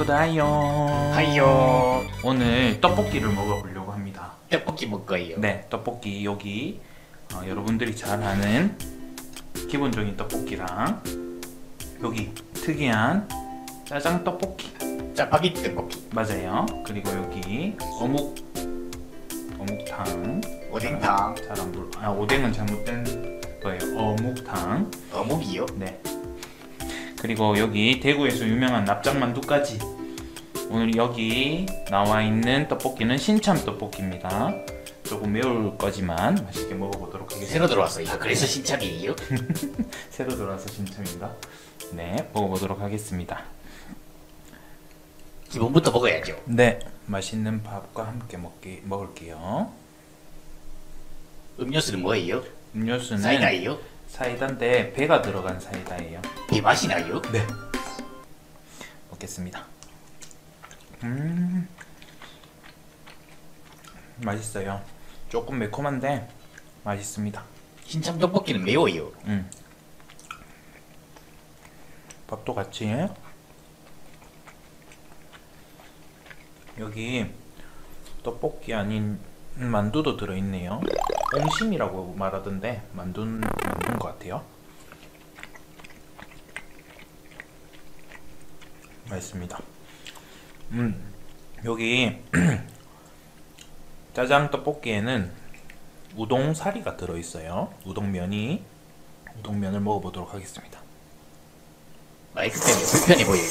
친구들 하요. 하이요. 오늘 떡볶이를 먹어보려고 합니다. 떡볶이 먹을 거예요. 네, 떡볶이 여기 여러분들이 잘 아는 기본적인 떡볶이랑 여기 특이한 짜장 떡볶이. 짜파게티 떡볶이. 맞아요. 그리고 여기 어묵탕. 오뎅탕. 잘 안 불러. 오뎅은 잘못된 거예요. 어묵탕. 어묵이요? 네. 그리고 여기 대구에서 유명한 납작만두까지. 오늘 여기 나와 있는 떡볶이는 신참 떡볶이입니다. 조금 매울 거지만 맛있게 먹어보도록 하겠습니다. 새로 들어왔어요. 그래서 신참이에요? 새로 들어와서 신참인가? 네, 먹어보도록 하겠습니다. 기본부터 먹어야죠. 네, 맛있는 밥과 함께 먹을게요. 음료수는 뭐예요? 음료수는 사이다예요? 사이다인데 배가 들어간 사이다예요. 배 맛이 나요? 네. 먹겠습니다. 맛있어요. 조금 매콤한데 맛있습니다. 신참 떡볶이는 매워요. 밥도 같이. 여기 떡볶이 아닌 만두도 들어있네요. 옹심이라고 말하던데 만두인 것 같아요. 맛있습니다. 여기 짜장 떡볶이에는 우동사리가 들어있어요. 우동면을 먹어보도록 하겠습니다. 마이크 때문에 불편해 보여요.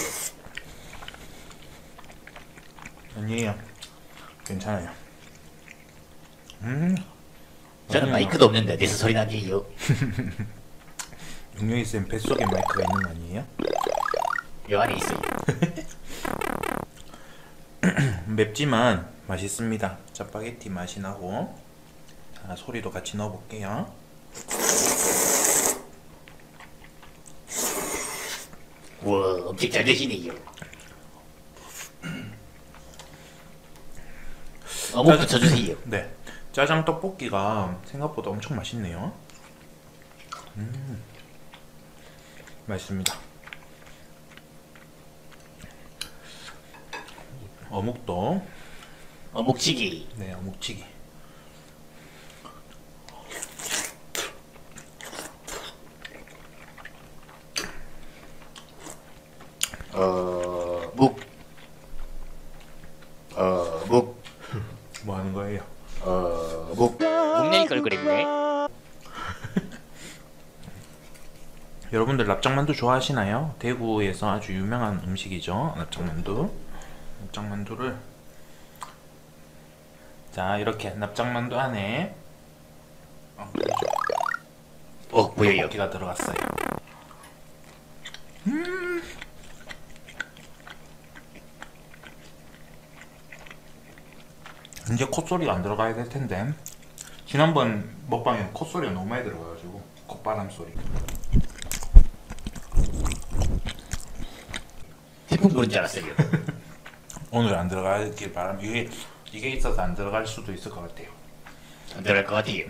아니에요. 괜찮아요. 저는 마이크도 없는데 어디서 소리 나게요? 용용이 쌤 뱃속에 마이크가 있는 거 아니에요? 요 안에 있어요. 맵지만 맛있습니다. 짜파게티 맛이 나고. 자, 소리도 같이 넣어볼게요. 우와, 엄청 잘 드시네요. 어묵도 쳐주세요. 네, 짜장 떡볶이가 생각보다 엄청 맛있네요. 맛있습니다. 어묵도. 어묵치기. 네, 어묵치기. 묵. 묵. 뭐 하는 거예요? 묵. 묵낼 걸 그랬네. 여러분들 납작만두 좋아하시나요? 대구에서 아주 유명한 음식이죠. 납작만두를 자, 이렇게 납작만두 안에 보여요. 떡볶이가 들어갔어요. 이제 콧소리가 안 들어가야 될 텐데 지난번 먹방에 콧소리가 너무 많이 들어가가지고 콧바람 소리. 태풍 부는 줄 알았어요. 오늘 안 들어가길 바랍니다. 이게 있어서 안 들어갈 수도 있을 것 같아요. 안 들어갈 것 같아요.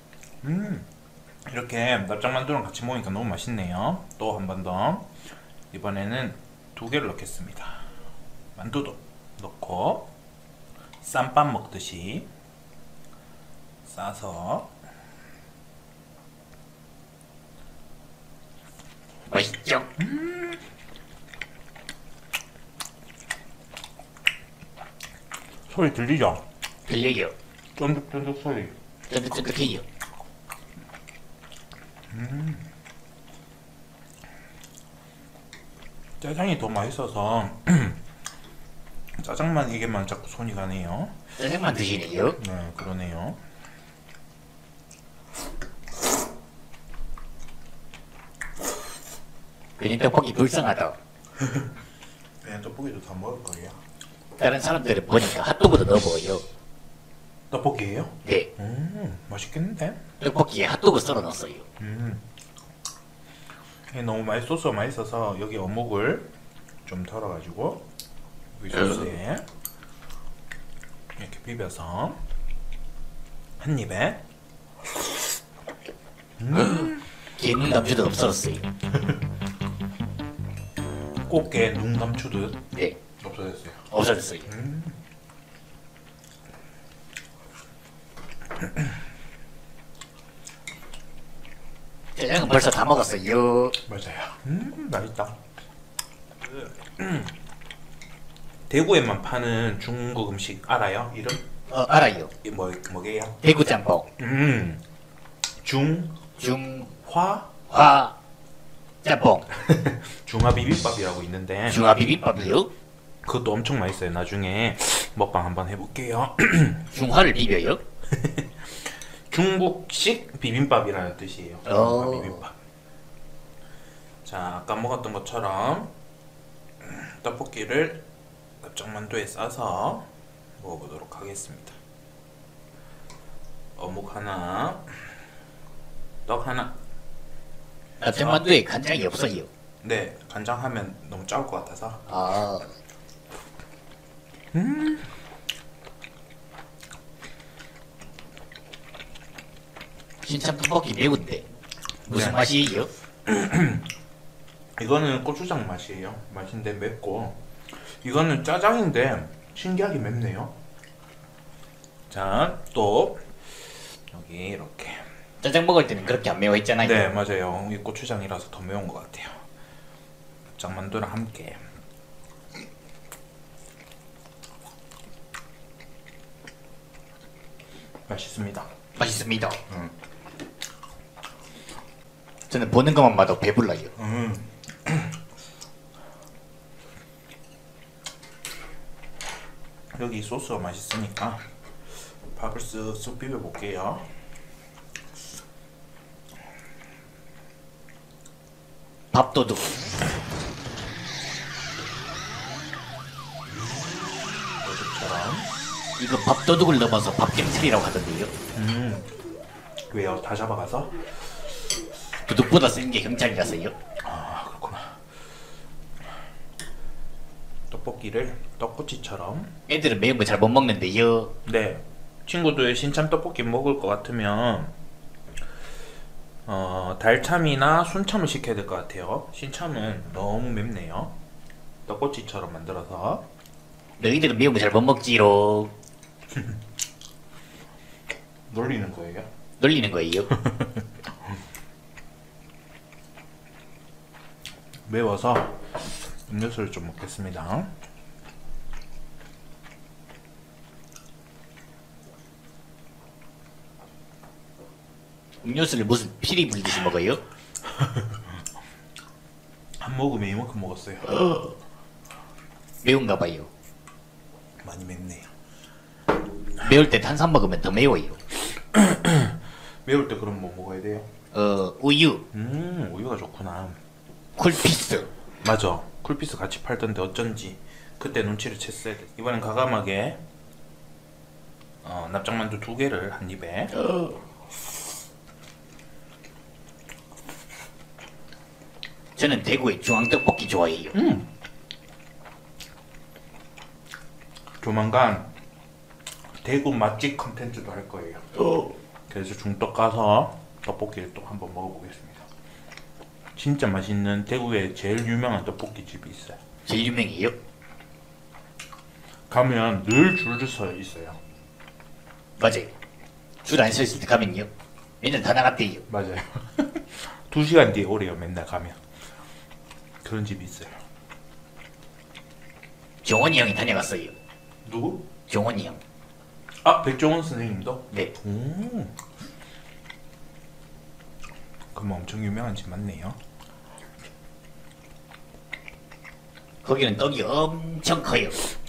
이렇게 납작만두랑 같이 먹으니까 너무 맛있네요. 또 한 번 더. 이번에는 2개를 넣겠습니다. 만두도 넣고 쌈밥 먹듯이 싸서. 맛있죠? 소리 들리죠? 들려요. 쫀득쫀득 소리. 쫀득쫀득해요. 짜장이 더 맛있어서 짜장만 이게만 자꾸 손이 가네요. 짜장만 드시네요. 네, 그러네요. 그냥 떡볶이 불쌍하다. 그냥 떡볶이도 다 먹을 거예요. 다른 사람들은 보니까 핫도그도 넣어 보여요. 떡볶이에요? 네. 맛있겠는데? 떡볶이에 핫도그 썰어 넣었어요. 이게 너무 맛있어서 여기 어묵을 좀 덜어가지고 이 소스에 이렇게 비벼서 한 입에. 개눈 감주도 없어졌어요. 꽃게 눈 감추듯. 네. 없어졌어요. 없어졌어요. 짜장은 벌써 다 먹었어요. 맞아요. 맛있다. 대구에만 파는 중국 음식 알아요? 이름? 알아요. 뭐게요? 대구 짬뽕. 중화 중화 짬뽕. 중화 비빔밥이라고 있는데 중화 비빔밥이요? 그것도 엄청 맛있어요. 나중에 먹방 한번 해볼게요. 중화를 비벼요? 중국식 비빔밥이라는 뜻이에요. 중화 비빔밥. 자, 아까 먹었던 것처럼 떡볶이를 납작만두에 싸서 먹어보도록 하겠습니다. 어묵 하나, 떡 하나. 납작만두에 간장이 없어요. 네, 간장하면 너무 짜올 것 같아서. 아, 신참 떡볶이 매운데 무슨 네. 맛이에요? 이거는 고추장 맛이에요. 맛인데 맵고, 이거는 짜장인데 신기하게 맵네요. 자, 또 여기 이렇게. 짜장 먹을 때는 그렇게 안 매워했잖아요. 네, 맞아요. 이 고추장이라서 더 매운 것 같아요. 납작만두랑 함께. 맛있습니다. 맛있습니다. 저는 보는 것만 봐도 배불러요. 여기 소스가 맛있으니까 밥을 쓱쓱 비벼볼게요. 밥도둑. 요즘처럼. 이거 밥도둑을 넘어서 밥경찰이라고 하던데요. 왜요? 다 잡아가서? 도둑보다 센 게 경찰이라서요. 아, 그렇구나. 떡볶이를 떡꼬치처럼. 애들은 매운 거 잘 못 먹는데요. 네, 친구들 신참 떡볶이 먹을 것 같으면 달참이나 순참을 시켜야 될 것 같아요. 신참은 너무 맵네요. 떡꼬치처럼 만들어서. 너희들은 매운 거 잘 못 먹지로. 놀리는 거예요? 놀리는 거예요. 매워서 음료수를 좀 먹겠습니다. 음료수를 무슨 피리 불듯이 먹어요? 한 모금에 이만큼 먹었어요. 매운가 봐요. 많이 맵네요. 매울 때 탄산 먹으면 더 매워요. 매울 때 그럼 뭐 먹어야 돼요? 우유, 우유가 좋구나. 쿨피스. 맞아. 쿨피스 같이 팔던데 어쩐지 그때 눈치를 챘어야 돼. 이번엔 과감하게 납작만두 2개를 한 입에. 저는 대구의 중앙떡볶이 좋아해요. 조만간 대구 맛집 컨텐츠도 할 거예요. 그래서 중떡 가서 떡볶이를 또 한번 먹어보겠습니다. 진짜 맛있는 대구에 제일 유명한 떡볶이 집이 있어요. 제일 유명해요? 가면 늘 줄을 서 있어요. 맞아요. 줄 안 서 있을 때 가면요. 맨날 다 나갔대요. 맞아요. 2시간 뒤에 오래요. 맨날 가면. 그런 집이 있어요. 종원이 형이 다녀갔어요. 누구? 종원이 형. 아, 백종원 선생님도? 네. 그럼 엄청 유명한 집 맞네요. 거기는 떡이 엄청 커요.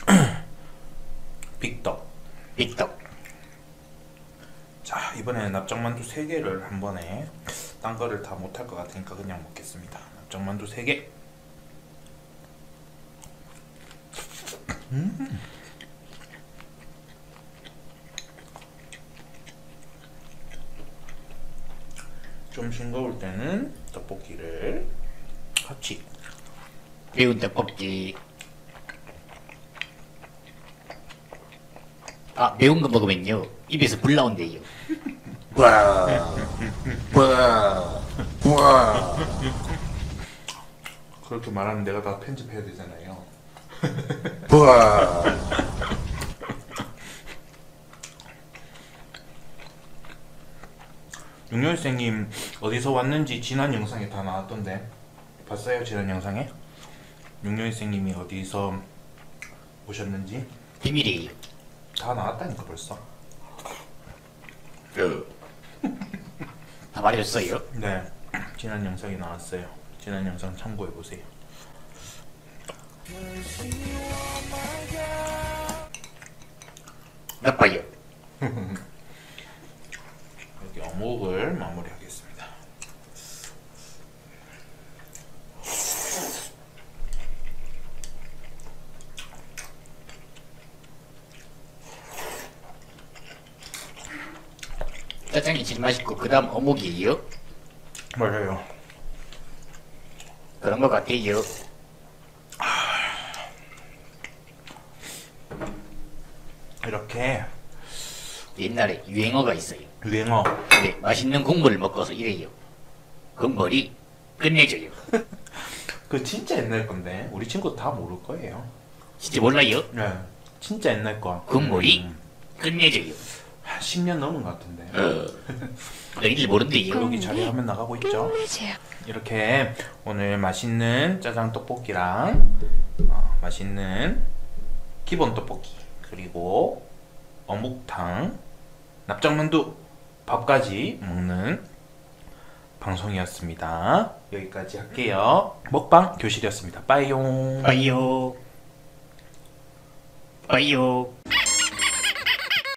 빅떡. 빅떡. 자, 이번에는 납작만두 3개를 한 번에, 딴 거를 다 못할 것 같으니까 그냥 먹겠습니다. 납작만두 3개. 좀 싱거울 때는 떡볶이를 같이. 매운 떡볶이. 아, 매운 거 먹으면요. 입에서 불 나온대요. 와. 와. 와. 그렇게 말하면 내가 다 편집해야 되잖아요. 우와. 육룡생님 어디서 왔는지 지난 영상에 다 나왔던데 봤어요? 지난 영상에? 육룡생님이 어디서 오셨는지 비밀이에요. 다 나왔다니까 벌써. 다 말해줬어요. 네, 지난 영상에 나왔어요. 지난 영상 참고해 보세요. 나빠요. 여기 어묵을 마무리하겠습니다. 짜장이 제일 맛있고 그 다음 어묵이에요. 맞아요. 그런 것 같아요. 이렇게 옛날에 유행어가 있어요. 유행어. 근데 맛있는 국물을 먹고서 이래요. 국물이 끝내줘요. 그 진짜 옛날 건데 우리 친구 다 모를 거예요. 진짜 몰라요? 네, 진짜 옛날 거. 국물이 끝내줘요. 한 10년 넘은 것 같은데. 너희들 모른대요. 여기 자리 화면 나가고 있죠? 이렇게 오늘 맛있는 짜장 떡볶이랑 맛있는 기본 떡볶이 그리고 어묵탕 납작만두 밥까지 먹는 방송이었습니다. 여기까지 할게요. 먹방 교실이었습니다. 빠이용. 빠이요. 빠이요.